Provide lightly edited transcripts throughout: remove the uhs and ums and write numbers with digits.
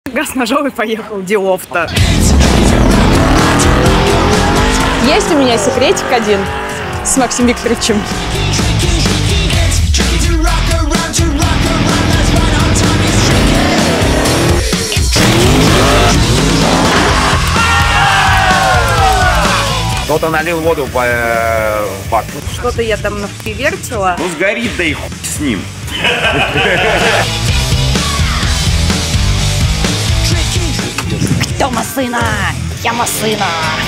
Газ ножовый поехал, делов-то. Есть у меня секретик один с Максимом Викторовичем. Кто-то налил воду в бак. Что-то я там навертела. Ну сгорит, да и хуй с ним. Кто масына? Я масына.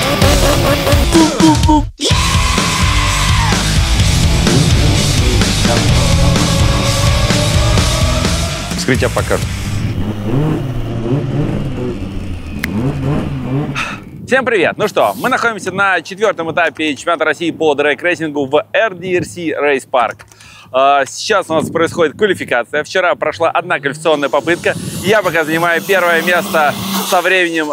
Вскрытие покажет. Всем привет! Ну что, мы находимся на 4-м этапе чемпионата России по дрэг-рейсингу в RDRC Race Park. Сейчас у нас происходит квалификация. Вчера прошла одна квалификационная попытка. Я пока занимаю первое место со временем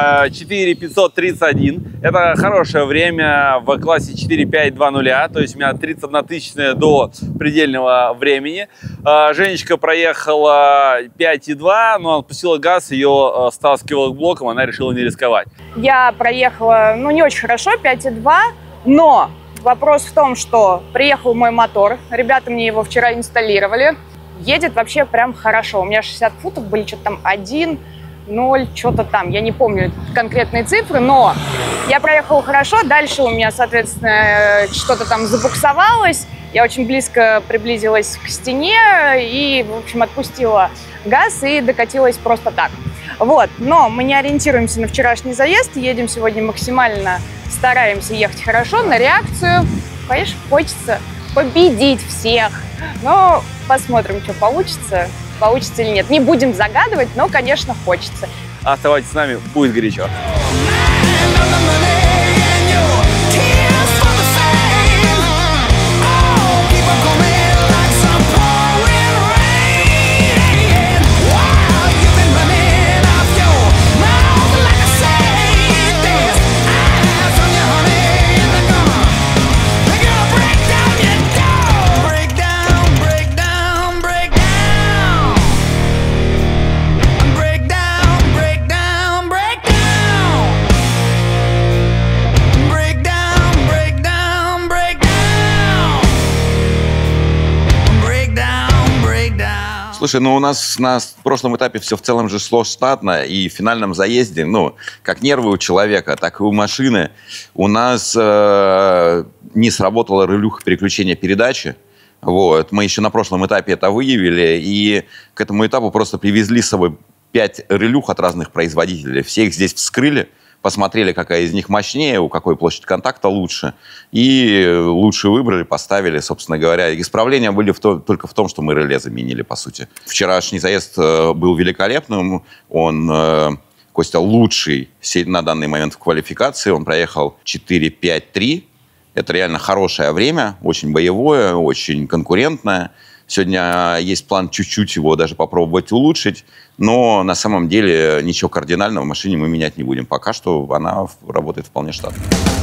4:531. Это хорошее время в классе 4:520, то есть у меня 31 тысячная до предельного времени. Женечка проехала 5:2, но отпустила газ, ее стаскивала к блокам, она решила не рисковать. Я проехала, не очень хорошо, 5:2, но вопрос в том, что приехал мой мотор, ребята мне его вчера инсталлировали, едет вообще прям хорошо. У меня 60 футов были, что-то там 1,0, что-то там, я не помню конкретные цифры, но я проехала хорошо, дальше у меня, соответственно, что-то там забуксовалось, я очень близко приблизилась к стене и, в общем, отпустила газ и докатилась просто так. Вот, но мы не ориентируемся на вчерашний заезд, едем сегодня максимально, стараемся ехать хорошо, на реакцию. Конечно, хочется победить всех, но посмотрим, что получится или нет. Не будем загадывать, но, конечно, хочется. Оставайтесь с нами, будет горячо. Слушай, у нас на прошлом этапе все в целом же шло штатно, и в финальном заезде, как нервы у человека, так и у машины, у нас не сработала релюха переключения передачи. Вот. Мы еще на прошлом этапе это выявили, и к этому этапу просто привезли с собой 5 релюх от разных производителей. Все их здесь вскрыли, посмотрели, какая из них мощнее, у какой площадь контакта лучше, и лучше выбрали, поставили, собственно говоря. Исправления были только в том, что мы реле заменили, по сути. Вчерашний заезд был великолепным, Костя лучший на данный момент в квалификации, он проехал 4:5.3, это реально хорошее время, очень боевое, очень конкурентное. Сегодня есть план чуть-чуть его даже попробовать улучшить, но на самом деле ничего кардинального в машине мы менять не будем. Пока что она работает вполне штатно.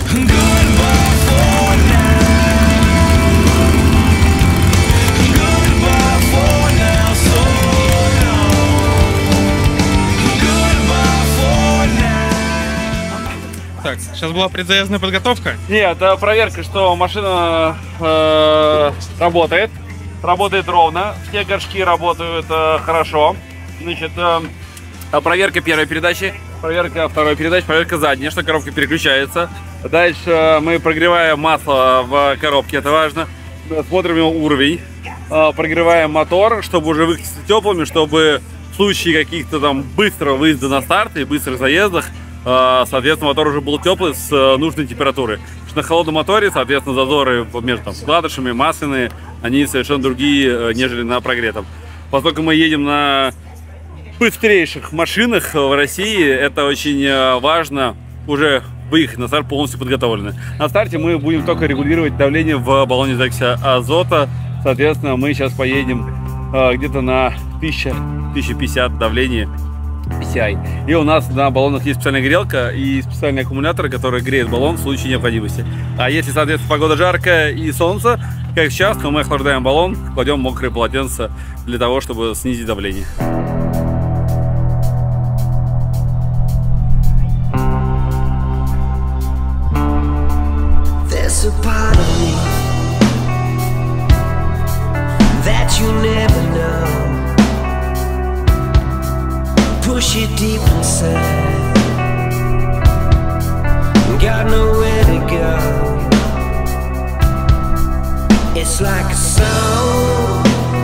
Так, сейчас была предзаездная подготовка? Нет, проверка, что машина работает ровно, все горшки работают хорошо. Значит, проверка первой передачи, проверка второй передачи, проверка задней, что коробка переключается. Дальше мы прогреваем масло в коробке, это важно. Смотрим его уровень, прогреваем мотор, чтобы уже выйти теплыми, чтобы в случае каких-то там быстрого выезда на старт и быстрых заездах, соответственно, мотор уже был теплый с нужной температурой. На холодном моторе, соответственно, зазоры между вкладышами, масляные, они совершенно другие, нежели на прогретом. Поскольку мы едем на быстрейших машинах в России, это очень важно уже выехать на старт полностью подготовлены. На старте мы будем только регулировать давление в баллоне закиси азота. Соответственно, мы сейчас поедем где-то на 1000-1050 давление PCI. И у нас на баллонах есть специальная грелка и специальный аккумулятор, который греет баллон в случае необходимости. А если, соответственно, погода жаркая и солнце, как сейчас, то мы охлаждаем баллон, кладем мокрые полотенца для того, чтобы снизить давление. you deep inside. Got nowhere to go. It's like a song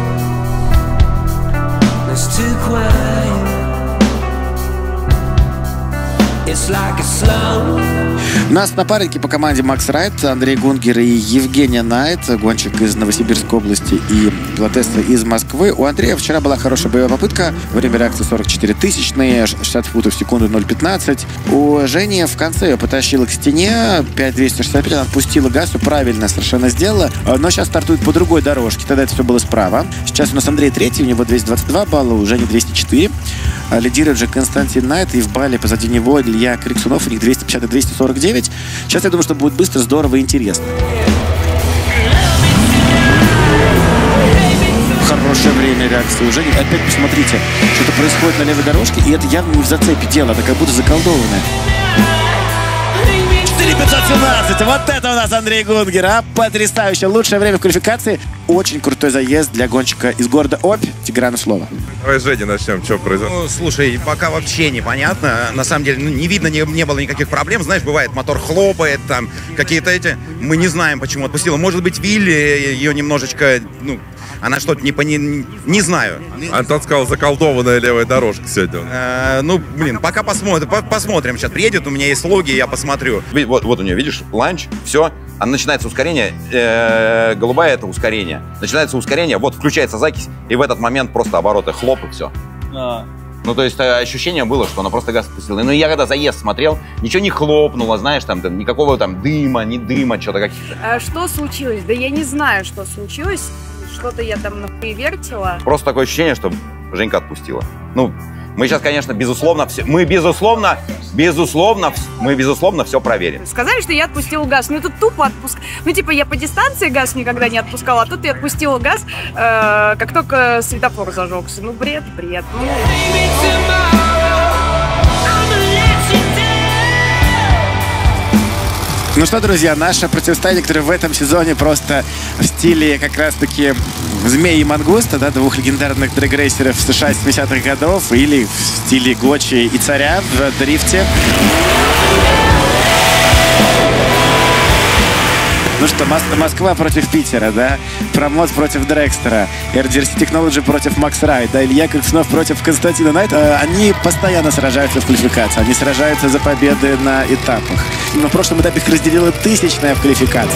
that's too quiet. It's like a slow. У нас напарники по команде Макс Райт, Андрей Гунгер и Евгения Найт, гонщик из Новосибирской области и пилотесса из Москвы. У Андрея вчера была хорошая боевая попытка. Время реакции 44 тысячные, 60 футов в секунду 0,15. У Жени в конце ее потащила к стене, 5265, она отпустила газ, все правильно совершенно сделала, но сейчас стартует по другой дорожке. Тогда это все было справа. Сейчас у нас Андрей третий, у него 222 балла, у Жени 204. Лидирует же Константин Найт, и в балле позади него Илья Криксунов, у них 250 и 249. Сейчас я думаю, что будет быстро, здорово и интересно. Хорошее время реакции уже. Опять посмотрите, что-то происходит на левой дорожке, и это явно не в зацепе дело, это как будто заколдованное. 4517. Вот это у нас Андрей Гунгер, а? Потрясающе. Лучшее время в квалификации. Очень крутой заезд для гонщика из города Обь. Тиграну слово. Давай с Жени начнем, что произошло. Ну, слушай, пока вообще непонятно. На самом деле, не видно, не было никаких проблем. Знаешь, бывает, мотор хлопает, там, какие-то эти... Мы не знаем, почему отпустила. Может быть, Вилли ее немножечко... Ну, она что-то не знаю. Антон сказал, заколдованная левая дорожка сегодня. Ну, блин, пока посмотрим. Сейчас приедет, у меня есть логи, я посмотрю. Вот у нее, видишь, ланч, все. Начинается ускорение, голубая — это ускорение. Начинается ускорение, вот включается закись, и в этот момент просто обороты хлоп, и все. Ну, то есть ощущение было, что она просто газ отпустила. Но я когда заезд смотрел, ничего не хлопнуло, знаешь, там никакого там дыма, не дыма, что-то каких-то. Что случилось? Да я не знаю, что случилось. Что-то я там вертела. Просто такое ощущение, что Женька отпустила. Ну, мы сейчас, конечно, безусловно, мы безусловно все проверим. Сказали, что я отпустила газ. Ну, это тупо отпуск. Ну, типа, я по дистанции газ никогда не отпускала, а тут я отпустила газ, как только светофор зажегся. Ну, бред. Ну. Ну что, друзья, наше противостояние, которое в этом сезоне просто в стиле как раз-таки Змеи и Мангуста, да, двух легендарных дрэгрейсеров США 70-х годов, или в стиле Гочи и Царя в дрифте. Ну что, Москва против Питера, да? Промот против Дрекстера, RDRC Technology против Макс Райт, да? Илья Криксунов против Константина Найта. Они постоянно сражаются в квалификации, они сражаются за победы на этапах. Но в прошлом этапе их разделила тысячная в квалификации.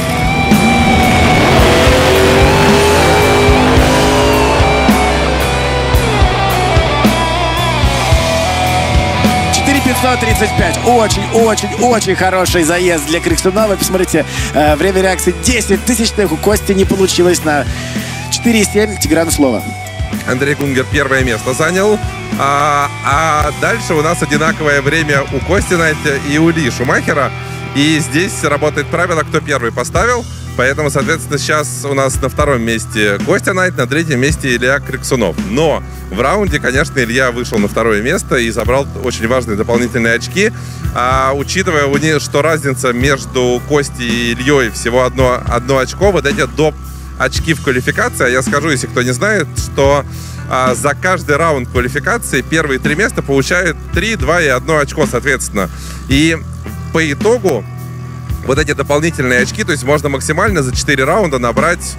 535. Очень хороший заезд для Криксунова. Посмотрите, время реакции 10 тысячных у Кости не получилось на 4,7. Тиграну слово. Андрей Гунгер первое место занял. А дальше у нас одинаковое время у Кости Найта и у Ли Шумахера. И здесь работает правило, кто первый поставил. Поэтому, соответственно, сейчас у нас на втором месте Костя Найт, на третьем месте Илья Криксунов. Но в раунде, конечно, Илья вышел на второе место и забрал очень важные дополнительные очки. Учитывая, что разница между Костей и Ильей всего одно очко, вот эти доп. Очки в квалификации, я скажу, если кто не знает, что за каждый раунд квалификации первые 3 места получают 3, 2 и 1 очко, соответственно. И по итогу вот эти дополнительные очки, то есть можно максимально за 4 раунда набрать...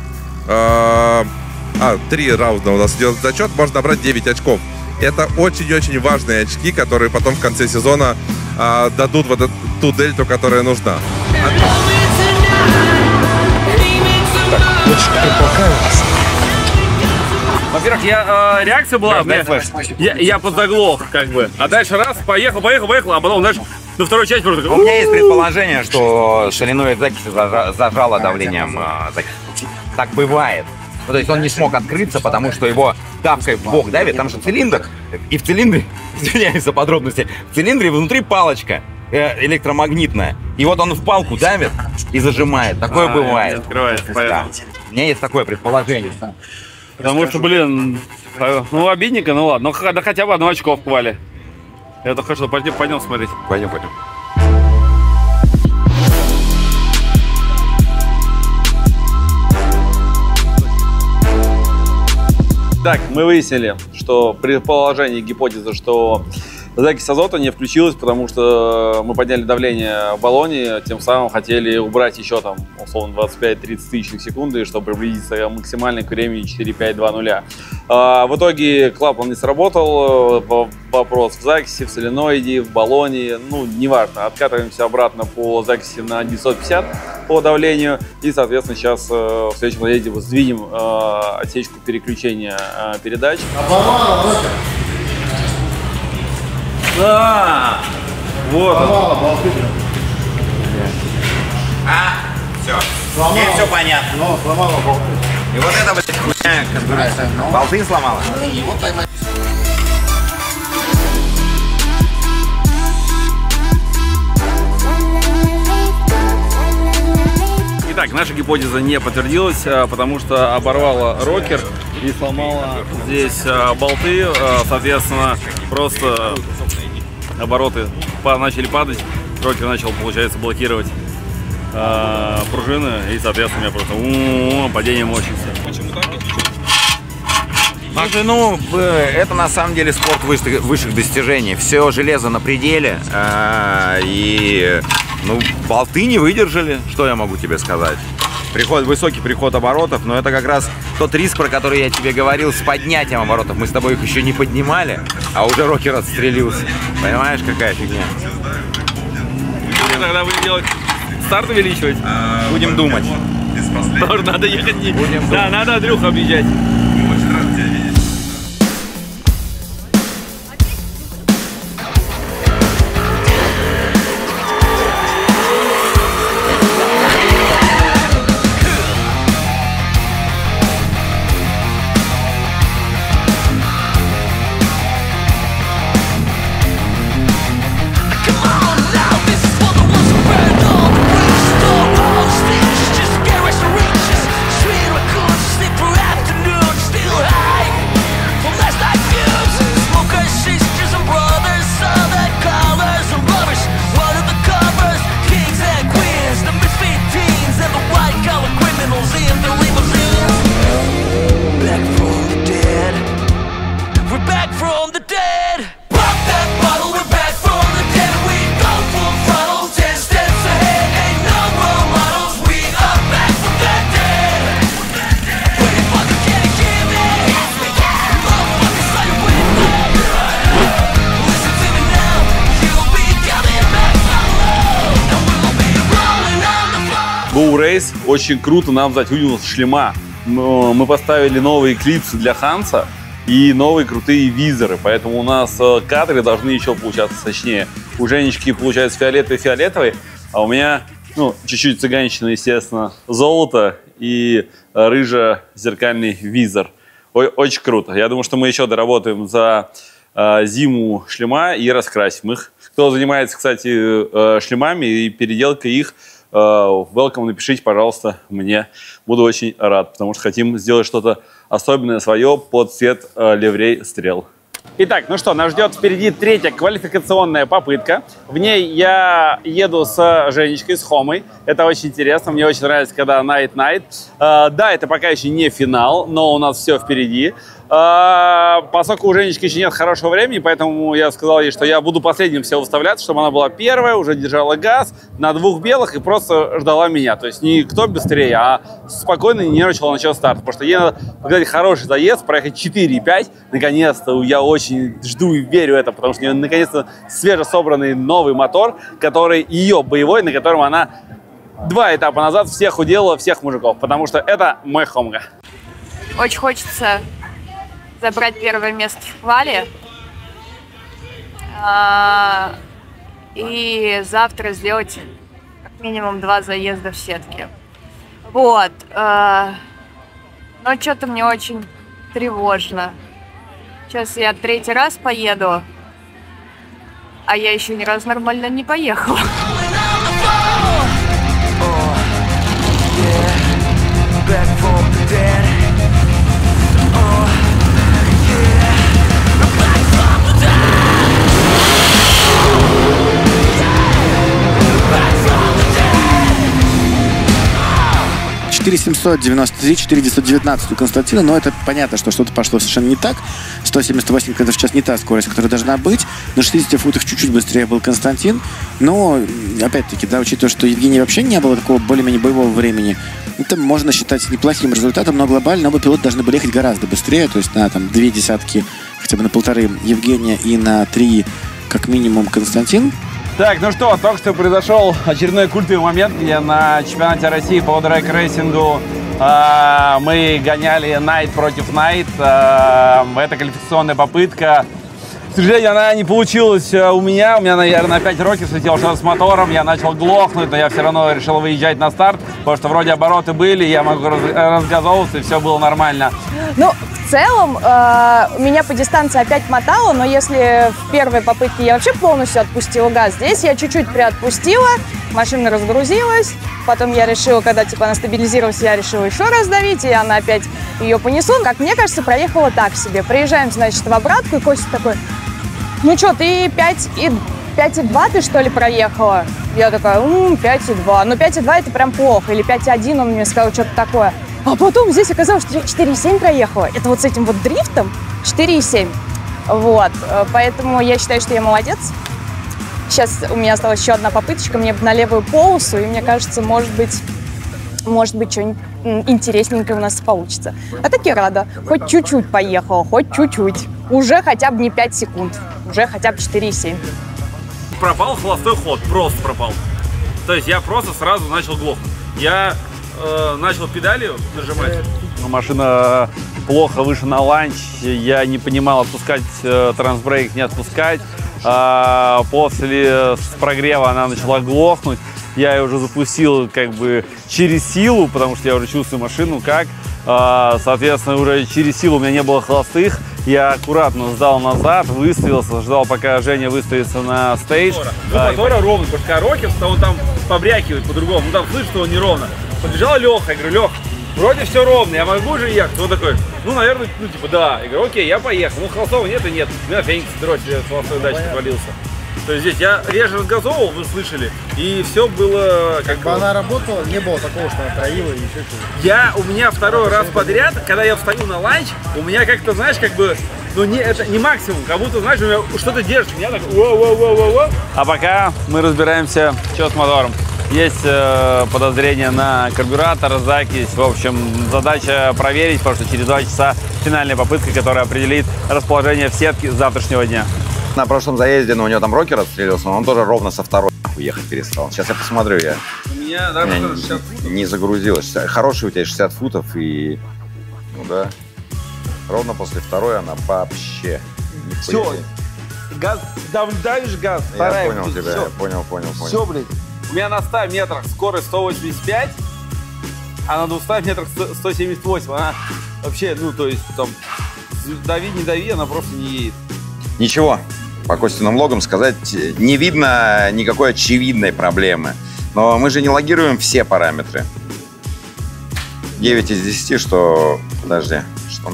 3 раунда у нас идет зачет, можно набрать 9 очков. Это очень-очень важные очки, которые потом в конце сезона дадут вот ту дельту, которая нужна. Во-первых, реакция была, я подзаглох, как бы. А дальше раз, поехал, а потом, знаешь, на второй часть просто... У меня есть предположение, что соленоид закиси зажало давлением закиси. Так бывает. Ну, то есть он не смог открыться, потому что его давкой в бок давит. Там же цилиндр. И в цилиндре, извиняюсь за подробности, в цилиндре внутри палочка электромагнитная. И вот он в палку давит и зажимает. Такое бывает. Открывается, да. У меня есть такое предположение. Потому что, блин, ну обидненько, ну ладно. Ну да хотя бы 1 очко в квале. Это хорошо, пойдем смотреть. Пойдем. Так, мы выяснили, что предположение, гипотеза, что Закись азота не включилась, потому что мы подняли давление в баллоне, тем самым хотели убрать еще там, условно, 25-30 тысячных секунды, чтобы приблизиться максимально к времени 4.5.2.0. В итоге клапан не сработал, вопрос в закиси, в соленоиде, в баллоне, ну, неважно. Откатываемся обратно по закиси на 950 по давлению, и, соответственно, сейчас в следующем подъезде сдвинем отсечку переключения передач. Да, вот он. Все. Теперь все понятно. И вот это, блядь, хуйня, которая болты сломала. Итак, наша гипотеза не подтвердилась, потому что оборвала рокер и сломала здесь болты. Соответственно, просто обороты начали падать, рокер начал, получается, блокировать пружины, и, соответственно, у меня просто падение мощности. Слушай, ну, это на самом деле спорт высших достижений. Все железо на пределе, и, ну, болты не выдержали, что я могу тебе сказать. Высокий приход оборотов, но это как раз тот риск, про который я тебе говорил, с поднятием оборотов. Мы с тобой их еще не поднимали, а уже рокер отстрелился. Понимаешь, какая фигня? Тогда будем делать старт увеличивать? Будем думать. Тоже надо ехать. Да, надо Андрюху объезжать. Go Race, очень круто, нам сзади выделился шлема. Мы поставили новые клипсы для Ханса и новые крутые визоры, поэтому у нас кадры должны еще получаться сочнее. У Женечки получается фиолетовый, а у меня, ну, чуть-чуть цыганщина, естественно, золото и рыжо-зеркальный визор. Очень круто. Я думаю, что мы еще доработаем за зиму шлема и раскрасим их. Кто занимается, кстати, шлемами и переделкой их, welcome, напишите, пожалуйста, мне. Буду очень рад, потому что хотим сделать что-то особенное свое под цвет ливрей стрел. Итак, ну что, нас ждет впереди третья квалификационная попытка. В ней я еду с Женечкой, с Хомой. Это очень интересно, мне очень нравится, когда Night. Да, это пока еще не финал, но у нас все впереди. Поскольку у Женечки еще нет хорошего времени, поэтому я сказал ей, что я буду последним все выставляться, чтобы она была первая, уже держала газ на двух белых и просто ждала меня. То есть не кто быстрее, а спокойно не нервничала на начало старта. Потому что ей надо показать хороший заезд, проехать 4,5. Наконец-то я очень жду и верю в это, потому что у нее наконец-то свежесобранный новый мотор, который ее боевой, на котором она 2 этапа назад всех уделала, всех мужиков. Потому что это мой Хомга. Очень хочется забрать первое место в квале. И завтра сделать как минимум 2 заезда в сетке. Вот. Но что-то мне очень тревожно. Сейчас я 3-й раз поеду, а я еще ни разу нормально не поехала. 4793, 4919 у Константина, но это понятно, что что-то пошло совершенно не так. 178 км в час не та скорость, которая должна быть. На 60 футах чуть-чуть быстрее был Константин. Но, опять-таки, да, учитывая, что Евгений вообще не было такого более-менее боевого времени, это можно считать неплохим результатом, но глобально оба пилота должны были ехать гораздо быстрее, то есть на там 2 десятки, хотя бы на 1,5 Евгения и на 3 как минимум Константин. Так, ну что, только что произошел очередной культовый момент, где на чемпионате России по драг-рейсингу мы гоняли Найт против Найт. Это квалификационная попытка. К сожалению, она не получилась у меня. У меня, наверное, опять роки слетел что-то с мотором. Я начал глохнуть, но я все равно решил выезжать на старт, потому что вроде обороты были, я могу разгазовываться, и все было нормально. Ну, в целом, меня по дистанции опять мотало, но если в первой попытке я вообще полностью отпустила газ, здесь я чуть-чуть приотпустила, машина разгрузилась, потом я решила, когда типа она стабилизировалась, я решила еще раз давить, и она опять ее понесла. Как мне кажется, проехала так себе. Приезжаем, значит, в обратку, и Костя такой: ну что, ты 5,2 ты что ли проехала? Я такая: 5,2. Но 5,2 это прям плохо. Или 5,1 он мне сказал, что-то такое. А потом здесь оказалось, что я 4,7 проехала. Это вот с этим вот дрифтом 4,7. Вот. Поэтому я считаю, что я молодец. Сейчас у меня осталась еще одна попыточка. Мне на левую полосу. И мне кажется, может быть, что-нибудь интересненькое у нас получится. А так я рада. Хоть чуть-чуть поехала, хоть чуть-чуть. Уже хотя бы не 5 секунд. Уже хотя бы 4,7. Пропал холостой ход. Просто пропал. То есть я просто сразу начал глохнуть. Я начал педалью нажимать. Машина плохо вышла на ланч. Я не понимал, отпускать трансбрейк, не отпускать. После прогрева она начала глохнуть. Я ее уже запустил как бы через силу, потому что я уже чувствую машину как. Соответственно, уже через силу у меня не было холостых. Я аккуратно сдал назад, выставился, ждал, пока Женя выставится на стейдж. Мотора ровно, потому что Рокет, он там побрякивает по-другому. Ну там слышит, что он неровно. Подбежал Леха, я говорю: Лех, вроде все ровно, я могу же ехать? Он такой: ну, наверное, ну типа да. Я говорю: окей, я поехал. Ну, холостого нет и нет. У меня феникс дроссель с холостой дачи отвалился. То есть здесь я реже разгазовывал, вы слышали, и все было как бы... Она работала, не было такого, что она троила и еще что-то. У меня второй раз подряд, когда я встаю на ланч, у меня как-то, знаешь, как бы, ну не, это не максимум, как будто, знаешь, у меня что-то держит, меня так во-во-во-во-во. А пока мы разбираемся, что с мотором. Есть подозрение на карбюратор, закись. В общем, задача проверить, потому что через 2 часа финальная попытка, которая определит расположение в сетке завтрашнего дня. На прошлом заезде, у него там рокер отстрелился, но он тоже ровно со второй ехать перестал. Сейчас я посмотрю, У меня, да, 60 футов. Не загрузилось. Хороший у тебя 60 футов и... Ну да. Ровно после второй она вообще... Все. Газ, давишь газ. Я понял тебя, я понял. Все, блин. У меня на 100 метрах скорость 185, а на 200 метрах 178. Она вообще, ну, то есть, там, дави, не дави, она просто не едет. Ничего, по Костиным логам сказать не видно никакой очевидной проблемы. Но мы же не логируем все параметры. 9 из 10, что... Подожди, что...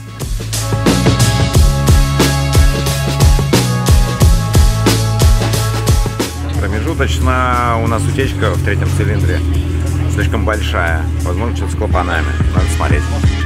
Промежуточно у нас утечка в 3-м цилиндре. Слишком большая. Возможно, что-то с клапанами. Надо смотреть.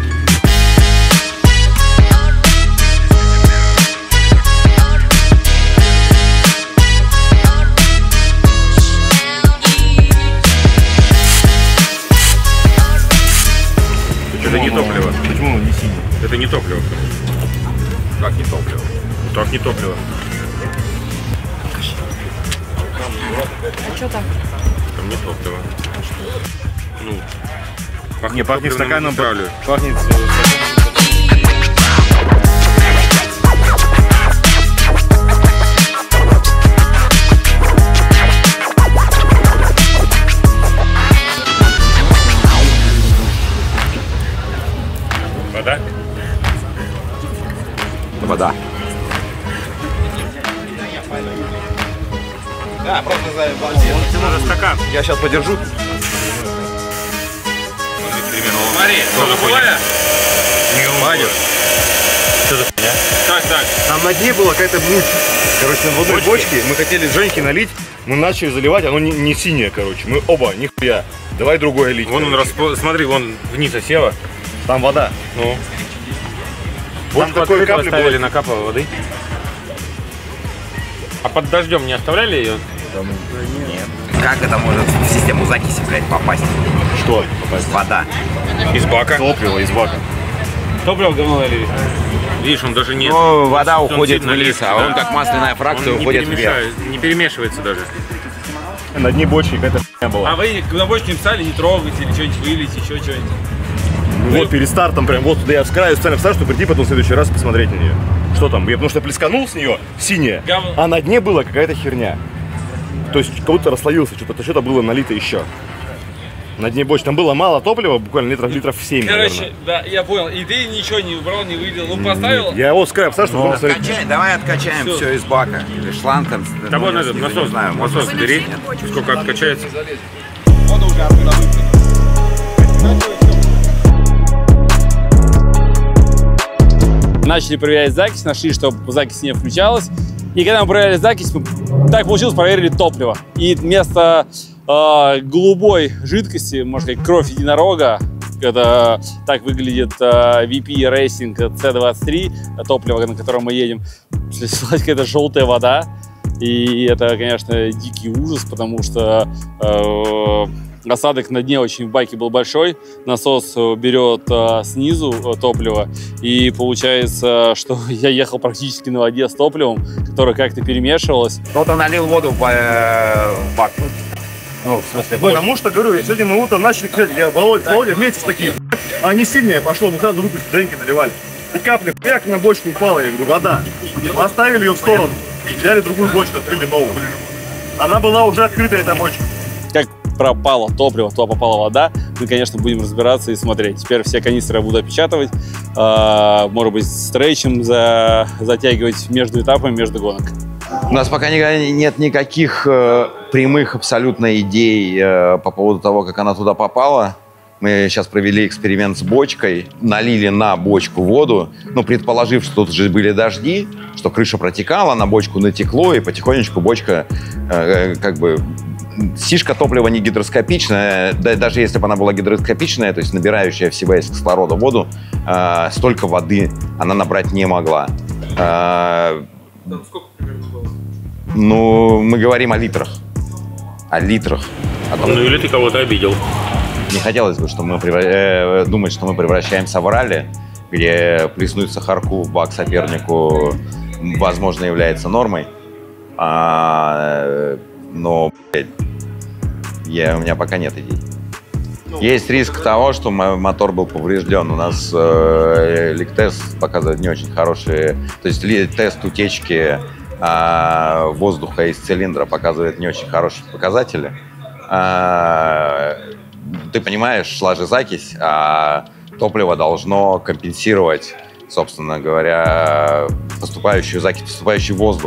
Это не топливо. Почему не синий? Это не топливо. Как не топливо? Так не топливо. А что там? Там не топливо. Ну, пахнет, не пахнет стаканом, пахнет вода? Вода. Да, просто надо стакан. Я сейчас подержу. Смотри, голубая. Ваня. Что за хуйня? Как так? Там на дне была какая-то, короче, на водной бочке. Мы хотели Женьке налить Мы начали заливать, оно не синее, короче. Мы оба, нихуя. Давай другое лить. Вон он, смотри, вон вниз осела. Там вода. Ну. Вот такой капли оставили, накапало воды. А под дождем не оставляли ее? Нет. Как это может в систему закиси, блядь, попасть? Что попасть? Вода. Из бака? Топливо из бака. Топливо говно налили. Видишь, он даже не... Ну, вода уходит вниз, а он как масляная фракция уходит вверх. Не перемешивается даже. На дне бочки какая-то хуйня была. А вы на бочке написали, не трогать или что-нибудь вылить, еще что-нибудь? Вот перед стартом прям, вот туда я с краю специально встал, чтобы прийти потом в следующий раз посмотреть на нее. Что там? Я потому что плесканул с нее синяя, а на дне была какая-то херня. То есть как будто расслоился, что-то было налито еще. На дне бочки. Там было мало топлива, буквально литров 7, короче, наверное. да, я понял. И ты ничего не убрал, не вылил. Ну, поставил. Я его с края встал, чтобы посмотреть. Давай откачаем все из бака. Или шланг там. Да вон этот насос, насос бери. Сколько откачается. Начали проверять закись, нашли, что закись не включалась. И когда мы проверяли закись, так получилось, проверили топливо. И вместо голубой жидкости, можно сказать, кровь единорога, это так выглядит VP Racing C23, топливо, на котором мы едем, слилась какая-то желтая вода. И это, конечно, дикий ужас, потому что осадок на дне очень в баке был большой, насос берет снизу топливо, и получается, что я ехал практически на воде с топливом, которое как-то перемешивалось. Кто-то налил воду в бак. Ну, в смысле, потому что, говорю, сегодня мы утром начали, кстати, я Володя вместе с такие, а не сильнее пошло, мы сразу руку дренки наливали. И капли, як на бочку упала, я говорю, вода. Оставили ее в сторону, взяли другую бочку, открыли новую. Она была уже открытая, эта бочка. Как пропало топливо, туда попала вода, мы, конечно, будем разбираться и смотреть. Теперь все канистры я буду опечатывать, может быть, стрейчем затягивать между этапами, между гонок. У нас пока нет никаких прямых абсолютно идей по поводу того, как она туда попала. Мы сейчас провели эксперимент с бочкой, налили на бочку воду, ну, предположив, что тут же были дожди, что крыша протекала, на бочку натекло, и потихонечку бочка как бы... Сишка топлива не гидроскопичная, да, даже если бы она была гидроскопичная, то есть набирающая в себя из кислорода воду, столько воды она набрать не могла. Сколько примерно было? Ну, мы говорим о литрах. О литрах. Ну или ты кого-то обидел. Не хотелось бы, что мы думать, что мы превращаемся в ралли, где плеснуть сахарку в бак сопернику, возможно, является нормой. Но, блядь, у меня пока нет идей. Есть риск того, что мотор был поврежден. У нас лик-тест показывает не очень хорошие... То есть тест утечки воздуха из цилиндра показывает не очень хорошие показатели. Ты понимаешь, шла же закись, а топливо должно компенсировать, собственно говоря, поступающую закись, поступающий воздух.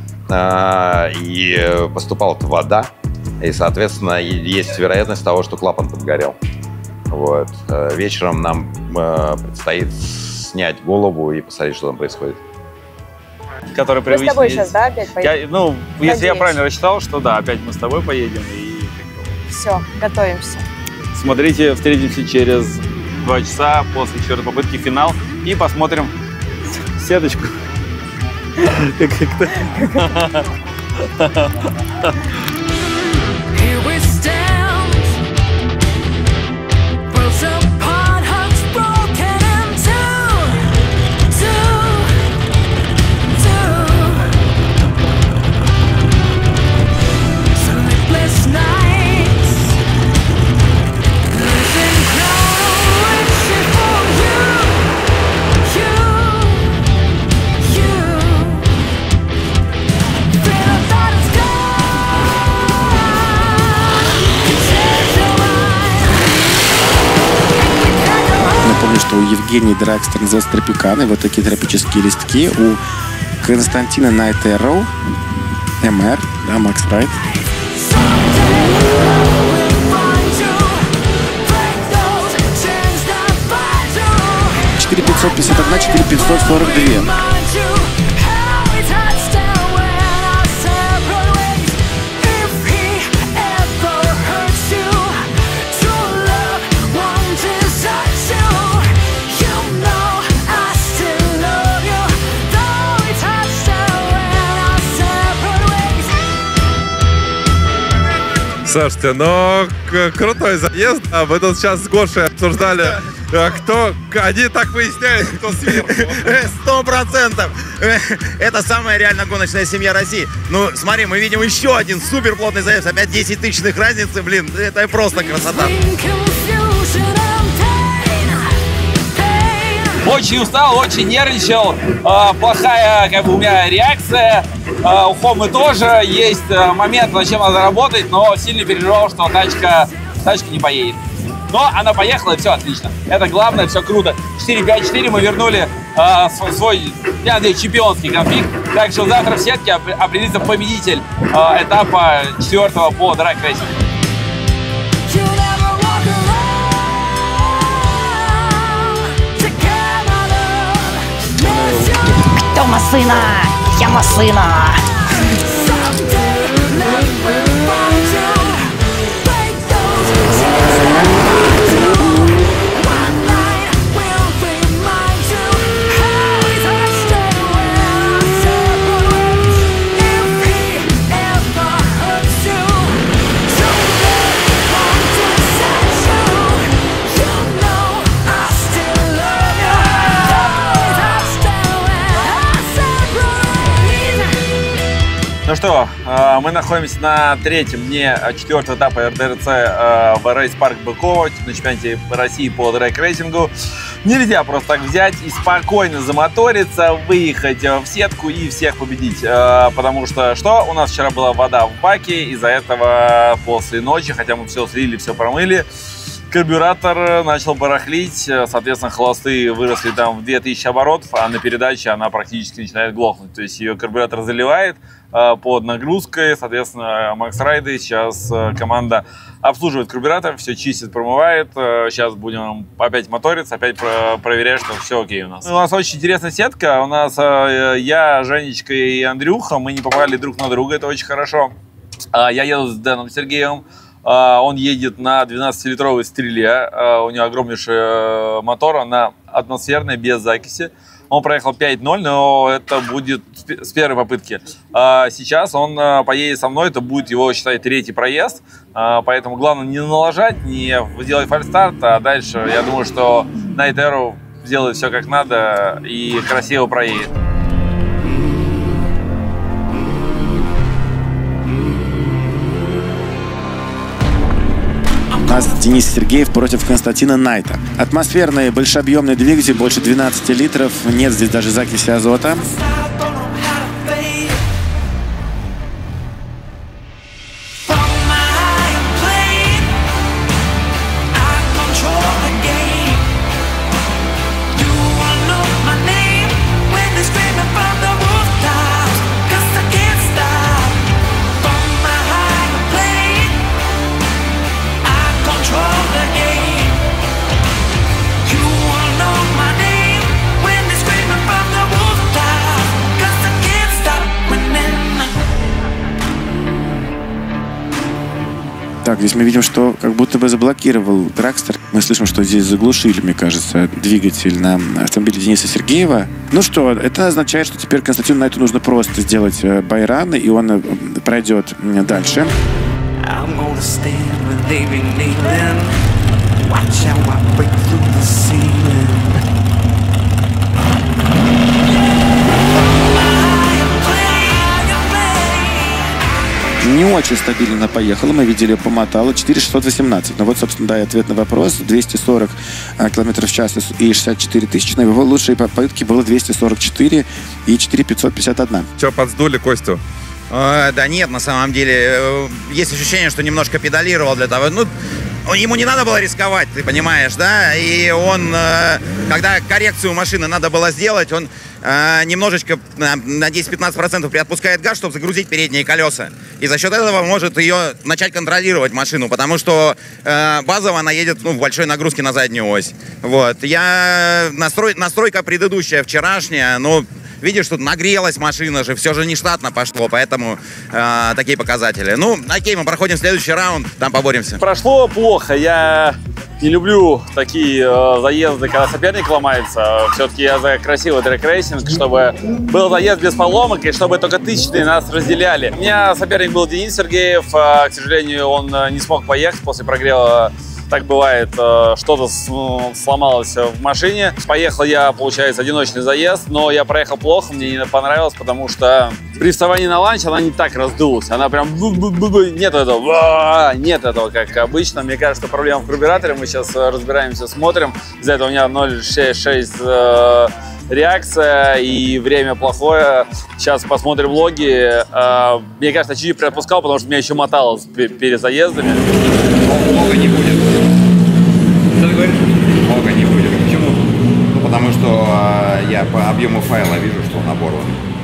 И поступала-то вода, и, соответственно, есть вероятность того, что клапан подгорел. Вот. Вечером нам предстоит снять голову и посмотреть, что там происходит. Мы с тобой сейчас, да, опять поедем? Если я правильно рассчитал, что да, опять мы с тобой поедем. И... Все, готовимся. Смотрите, встретимся через 2 часа после 4-й попытки финал и посмотрим сеточку. Что у Евгении Драгстер называется тропиканы, вот такие тропические листки. У Константина Night Arrow MR, да, Max Ride. 4551, 4542. Слушайте, ну, крутой заезд. Мы тут сейчас с Гошей обсуждали, кто... Они так выясняют, кто сверху. 100%. Это самая реально гоночная семья России. Ну, смотри, мы видим еще один супер плотный заезд. Опять 10 тысячных разницы, блин. Это просто красота. Очень устал, очень нервничал. Плохая как бы у меня реакция. У Хомы тоже есть момент, над чем надо работать, но сильно переживал, что тачка не поедет. Но она поехала, и все отлично. Это главное, все круто. 4-5-4 мы вернули свой, я надеюсь, чемпионский конфиг. Так что завтра в сетке определится победитель этапа 4-го по драг-рейсингу. Кто машина? Я машина. Ну что, мы находимся на третьем дне 4-го этапа РДРЦ в рейс-парк Быково на чемпионате России по драг-рейсингу. Нельзя просто так взять и спокойно замоториться, выехать в сетку и всех победить. Потому что у нас вчера была вода в баке, из-за этого после ночи, хотя мы все слили, все промыли, карбюратор начал барахлить, соответственно, холостые выросли там в 2000 оборотов, а на передаче она практически начинает глохнуть. То есть ее карбюратор заливает под нагрузкой, соответственно, Макс Райды сейчас команда обслуживает карбюратор, все чистит, промывает. Сейчас будем опять моториться, опять проверять, что все окей у нас. У нас очень интересная сетка. У нас я, Женечка и Андрюха, мы не попали друг на друга, это очень хорошо. Я еду с Дэном Сергеевым. Он едет на 12-литровой стреле, у него огромнейший мотор, она атмосферная, без закиси. Он проехал 5.0, но это будет с первой попытки. Сейчас он поедет со мной, это будет его, считай, 3-й проезд. Поэтому главное не налажать, не сделать фальстарт, а дальше, я думаю, что Night Arrow сделает все как надо и красиво проедет. У нас Денис Сергеев против Константина Найта. Атмосферный большеобъемный двигатель, больше 12 литров. Нет здесь даже закиси азота. Так, здесь мы видим, что как будто бы заблокировал Драгстер. Мы слышим, что здесь заглушили, мне кажется, двигатель на автомобиле Дениса Сергеева. Ну что, это означает, что теперь Константину Найту нужно просто сделать байран, и он пройдет дальше. Не очень стабильно поехала. Мы видели по моталу 4618. Но вот, собственно, да, и ответ на вопрос. 240 км в час и 64 тысячи. На его лучшей попытке было 244 и 4551. Че, подсдули Костю? Да нет, на самом деле, есть ощущение, что немножко педалировал для того. Ну, ему не надо было рисковать, ты понимаешь, да? И он, когда коррекцию машины надо было сделать, он немножечко на 10-15% приотпускает газ, чтобы загрузить передние колеса. И за счет этого может ее начать контролировать машину, потому что базово она едет в большой нагрузке на заднюю ось. Вот. Настройка предыдущая, вчерашняя, но видишь, тут нагрелась машина же, все же не штатно пошло, поэтому такие показатели. Ну, окей, мы проходим следующий раунд, там поборемся. Прошло плохо, я Не люблю такие заезды, когда соперник ломается. Все-таки я за красивый трек-рейсинг, чтобы был заезд без поломок и чтобы только тысячные нас разделяли. У меня соперник был Денис Сергеев. К сожалению, он не смог поехать после прогрева. Так бывает, что-то сломалось в машине. Поехал я, получается, одиночный заезд, но я проехал плохо, мне не понравилось, потому что при вставании на ланч она не так раздулась. Она прям нет этого, как обычно. Мне кажется, что проблема в карбюраторе. Мы сейчас разбираемся, смотрим. Из-за этого у меня 0,66 реакция и время плохое. Сейчас посмотрим влоги. Мне кажется, чуть-чуть пропускал, потому что меня еще мотало перед заездами. Много не будет. Что ты говоришь? Много не будет. Почему? Ну, потому что я по объему файла вижу, что он оборван.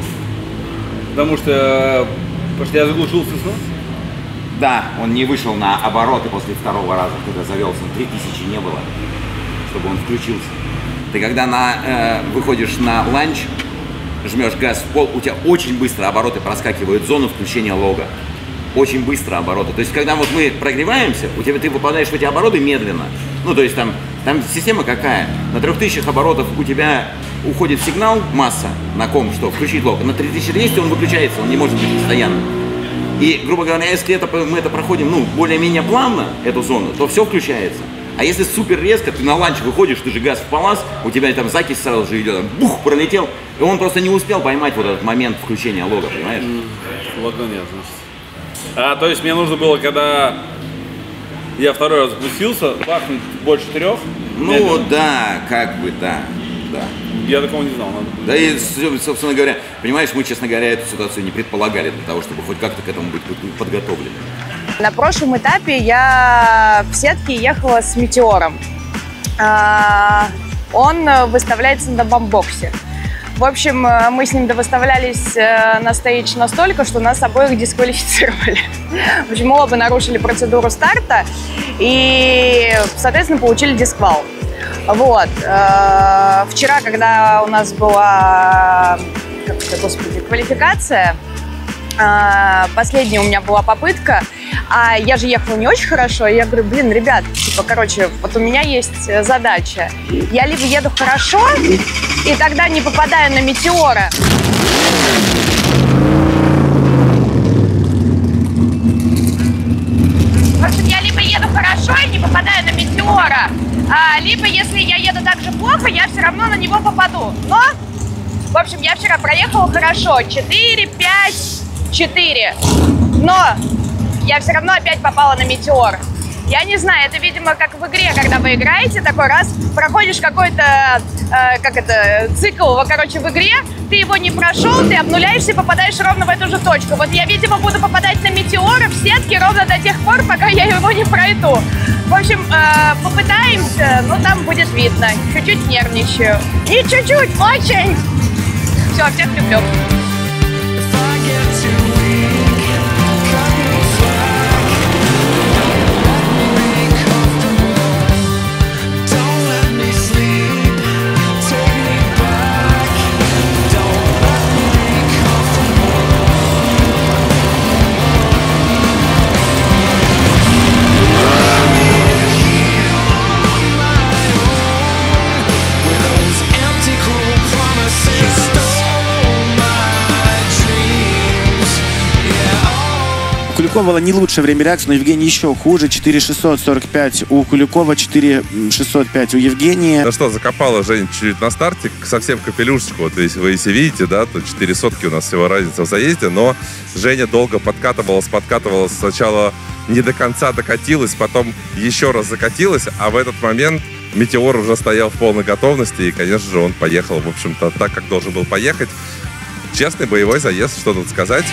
Потому что я заглушил ССО? Да, он не вышел на обороты после второго раза, когда завелся. 3000 не было, чтобы он включился. Ты когда выходишь на ланч, жмешь газ в пол, у тебя очень быстро обороты проскакивают в зону включения лога. Очень быстро обороты. То есть, когда вот мы прогреваемся, ты попадаешь в эти обороты медленно. Ну, то есть, там система какая? На 3000 оборотов у тебя уходит сигнал, масса, на ком, что включить лог. На 3200 он выключается, он не может быть постоянным. И, грубо говоря, если мы это проходим, более-менее плавно, эту зону, то все включается. А если супер резко, ты на ланч выходишь, ты же газ в палас, у тебя там закись сразу же идет, бух, пролетел, и он просто не успел поймать вот этот момент включения лога, понимаешь? Лога нет, значит. То есть мне нужно было, когда я второй раз запустился, бахнуть больше 3? Ну да, как бы да. Я такого не знал. Да и, собственно говоря, понимаешь, мы, честно говоря, эту ситуацию не предполагали для того, чтобы хоть как-то к этому быть подготовлены. На прошлом этапе я в сетке ехала с Метеором. Он выставляется на бамбоксе. В общем, мы с ним довыставлялись на стейдж настолько, что нас обоих дисквалифицировали. В общем, мы оба нарушили процедуру старта и, соответственно, получили дисквал. Вот. Вчера, когда у нас была, квалификация, последняя у меня была попытка, а я же ехала не очень хорошо, и я говорю, ребят, вот у меня есть задача. Я либо еду хорошо, и тогда не попадаю на Метеора. В общем, я либо еду хорошо и не попадаю на Метеора, либо если я еду так же плохо, я все равно на него попаду. Но, в общем, я вчера проехала хорошо, 4, 5, 4. Но я все равно опять попала на Метеор. Я не знаю, это, видимо, как в игре, когда вы играете, такой раз проходишь какой-то, цикл, в игре, ты его не прошел, ты обнуляешься и попадаешь ровно в эту же точку. Вот я, видимо, буду попадать на Метеора в сетке ровно до тех пор, пока я его не пройду. В общем, попытаемся, там будет видно. Чуть-чуть нервничаю. Не чуть-чуть, очень. Все, всех люблю. У Куликова было не лучшее время реакции, но Евгений еще хуже. 4645 у Куликова, 4605 у Евгения. Ну что, закопала Женя чуть-чуть на старте, совсем капелюшечку. Вот если вы видите, да, то 4 сотки у нас всего разница в заезде, но Женя долго подкатывалась. Сначала не до конца докатилась, потом еще раз закатилась, а в этот момент Метеор уже стоял в полной готовности, и, конечно же, он поехал, в общем-то, так, как должен был поехать. Честный боевой заезд, что тут сказать.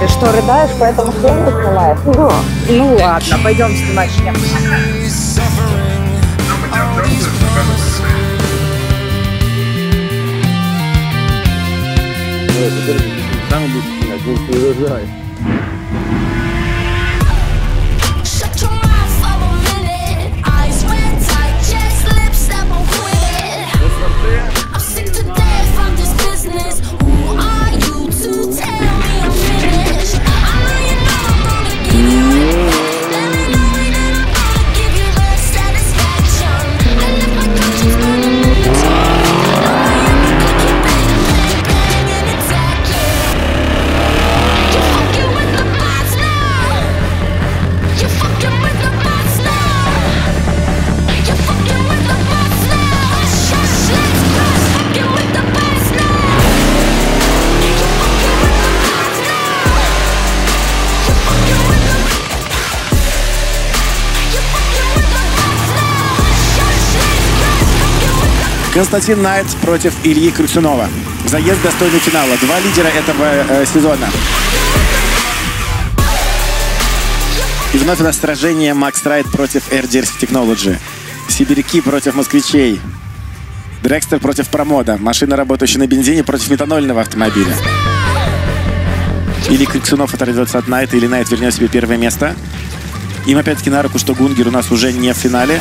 Ты что, рыдаешь по этому фильму, Николаев? Ну ладно, пойдем начнем. Константин Найт против Ильи Крысунова. Заезд достойный финала. Два лидера этого сезона. И вновь у нас сражение Макс Райт против Air Jersey Technology. Сибиряки против москвичей. Дрекстер против Промода. Машина, работающая на бензине, против метанольного автомобиля. Или Крысунов оторвется от Найта, или Найт вернет себе первое место. Им опять-таки на руку, что Гунгер у нас уже не в финале.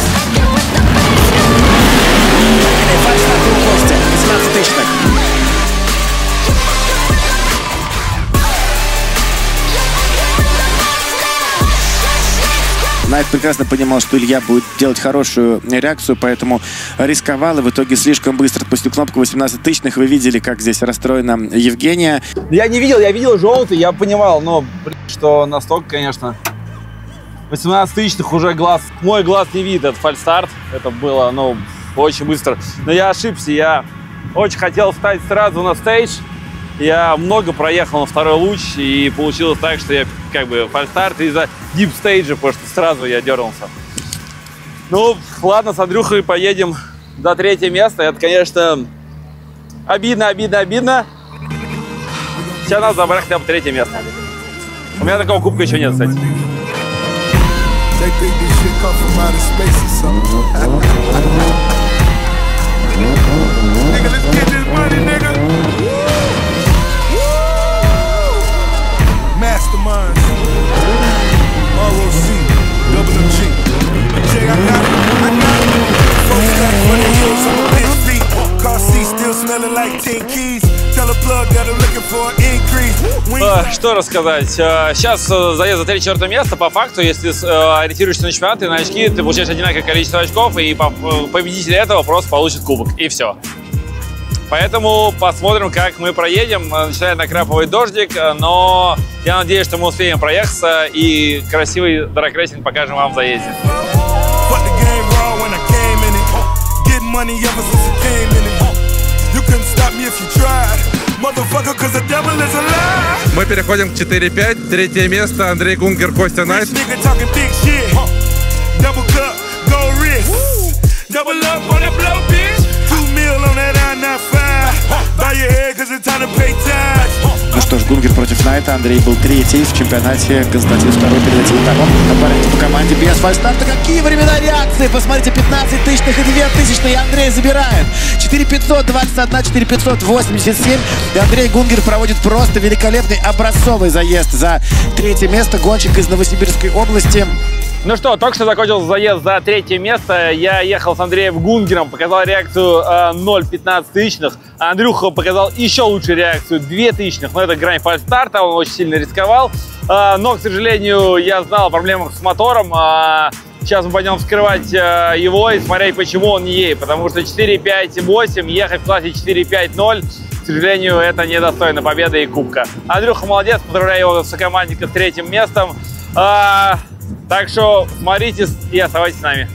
18 тысячных. Найт прекрасно понимал, что Илья будет делать хорошую реакцию, поэтому рисковал и в итоге слишком быстро отпустил кнопку 18 тысячных. Вы видели, как здесь расстроена Евгения. Я не видел, я видел желтый, я понимал, но, что настолько, конечно. 18 тысячных уже мой глаз не видит, это фальстарт, это было, очень быстро. Но я ошибся, я очень хотел встать сразу на стейдж. Я много проехал на второй луч, и получилось так, что я фальстарт из-за дип-стейджа, потому что сразу я дернулся. Ну, ладно, с Андрюхой поедем до 3-е место. Это, конечно, обидно. Сейчас надо забрать хотя бы 3-е место. У меня такого кубка еще нет, кстати. Nigga, let's get this money, nigga. Mastermind. ROC. Double G. Check, I got it. Folks got it for the hills on the bitch feet. Car seat still smelling like 10 keys. Tell a plug that I'm looking for an increase. Что рассказать? Сейчас заезд за 3-4 место. По факту, если ориентируешься на чемпионаты, на очки, ты получаешь одинаковое количество очков, и победитель этого просто получит кубок. И все. Поэтому посмотрим, как мы проедем. Начинает накрапывать дождик, но я надеюсь, что мы успеем проехаться и красивый драг-рейсинг покажем вам в заезде. Мы переходим к 4-5. 3-е место. Андрей Гунгер, Костя Найт. Ну что ж, Гунгер против Найта. Андрей был 3-й в чемпионате. Константин 2-й перед этим этапом. Оппоненты по команде без фальстарта. Какие времена реакции! Посмотрите, 15 тысячных и 2 тысячные. Андрей забирает. 4521, 4587. И Андрей Гунгер проводит просто великолепный образцовый заезд за 3-е место. Гонщик из Новосибирской области. Ну что, только что закончился заезд за 3-е место. Я ехал с Андреем Гунгером, показал реакцию 0,15 тысячных. Андрюха показал еще лучшую реакцию 2 тысячных. Но это грань фальстарта, он очень сильно рисковал. Но, к сожалению, я знал о проблемах с мотором. Сейчас мы пойдем вскрывать его и смотреть, почему он не едет. Потому что 4.5.8 ехать в классе 4.5.0, к сожалению, это недостойно победы и кубка. Андрюха молодец, поздравляю его с командником с 3-м местом. Так что смотрите и оставайтесь с нами.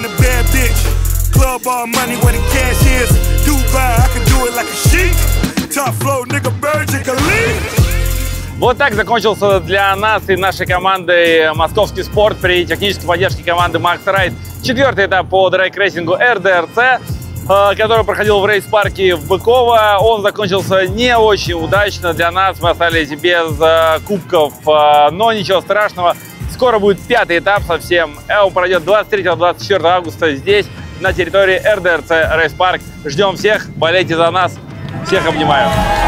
Вот так закончился для нас и нашей команды московский спорт при технической поддержке команды Max Ride 4-й этап по драг-рейсингу РДРЦ. который проходил в рейс-парке в Быково. Он закончился не очень удачно для нас. Мы остались без кубков, но ничего страшного. Скоро будет 5-й этап совсем. Он пройдет 23-24 августа здесь, на территории РДРЦ Рейс-парк. Ждем всех, болейте за нас. Всех обнимаю.